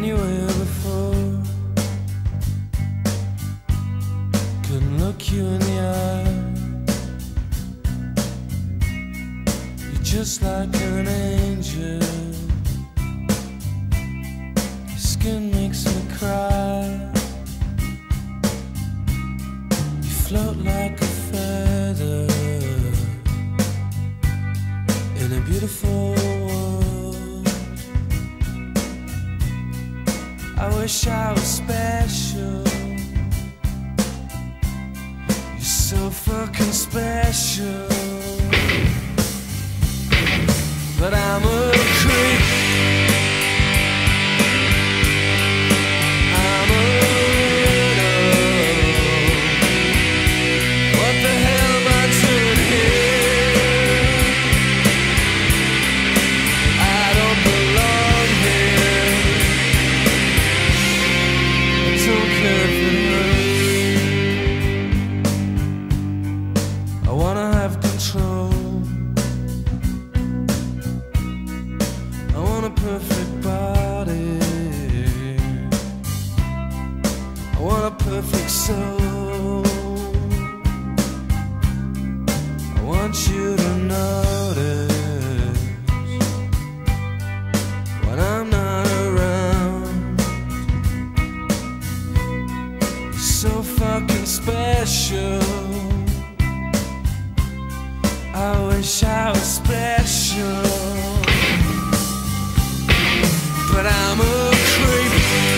anywhere before. Couldn't look you in the eye. You're just like an angel. Your skin makes me cry. You float like a feather in a beautiful world. I wish I was special. You're so fucking special. But I'm a creep. I'm a widow. What the hell am I doing here? I don't belong here. I don't care if it hurts. I wanna have control. I want a perfect body. I want a perfect soul. I want you to notice when I'm not around. You're so fucking special. I wish I was special. But I'm a creep.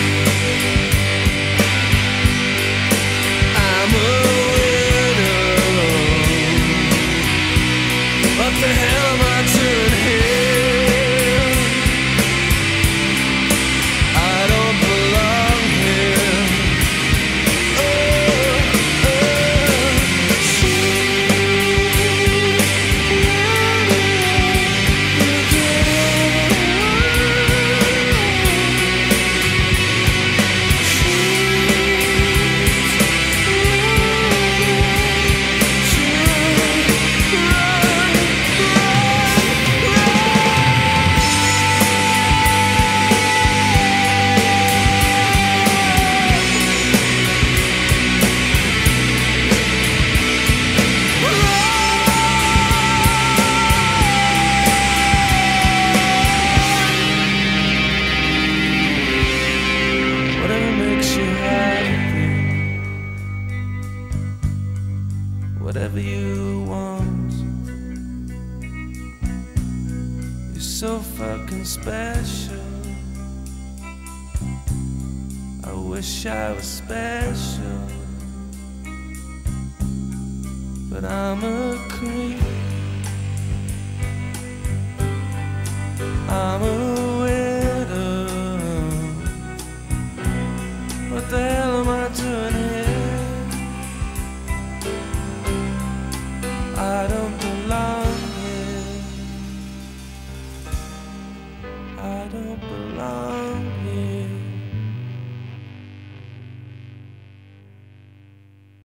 I'm a widow. What the hell am I doing here? I don't belong here. Whatever you want. You're so fucking special. I wish I was special. But I'm a creep. I'm a widow. What the hell am I doing here? I don't